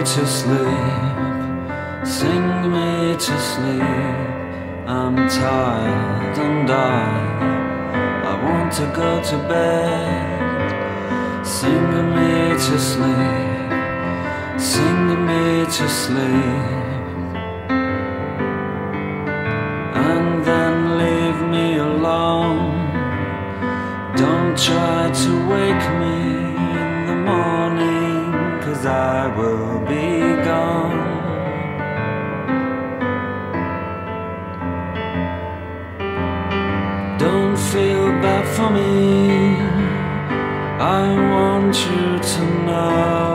to sleep, sing me to sleep. I'm tired and I want to go to bed. Sing me to sleep, sing me to sleep. And then leave me alone. Don't try to wake me in the morning, 'cause I will be gone. Don't feel bad for me, I want you to know.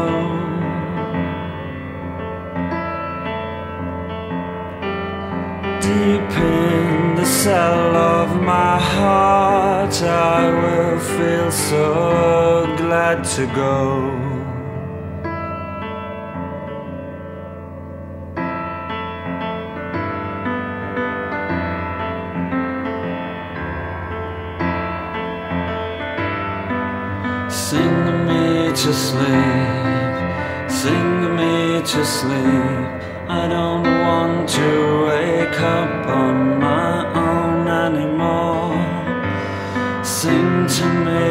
Deep in the cell of my heart, I will feel so glad to go. Sing me to sleep, sing me to sleep. I don't want to wake up on my own anymore. Sing to me,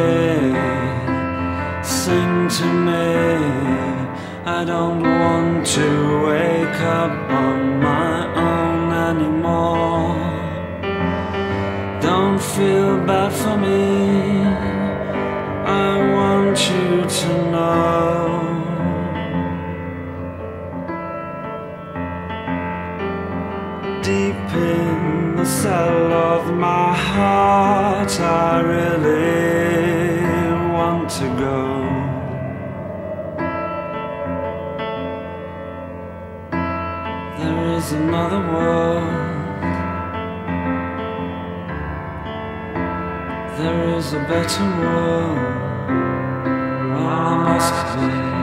sing to me. I don't want to wake up on my own anymore. Don't feel bad for me, I want you to know. Deep in the cell of my heart, I really want to go. There is another world, there is a better world. I must be.